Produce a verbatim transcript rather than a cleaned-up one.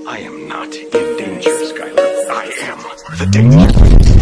I am not in danger, Skylar. I am the danger.